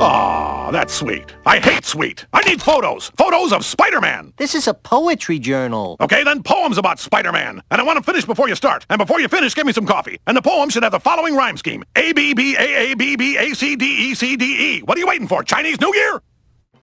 Aw, that's sweet. I hate sweet. I need photos. Photos of Spider-Man. This is a poetry journal. Okay, then poems about Spider-Man. And I want them finished before you start. And before you finish, give me some coffee. And the poem should have the following rhyme scheme. A-B-B-A-A-B-B-A-C-D-E-C-D-E. What are you waiting for? Chinese New Year?